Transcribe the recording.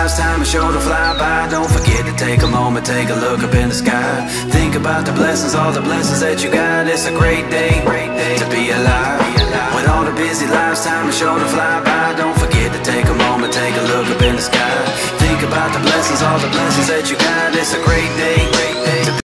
life's time is sure to fly by. Don't forget to take a moment, take a look up in the sky. Think about the blessings, all the blessings that you got. It's a great day to be alive. With all the busy life's time is sure to fly by. Don't forget to take a moment, take a look up in the sky. Think about the blessings, all the blessings that you got. It's a great day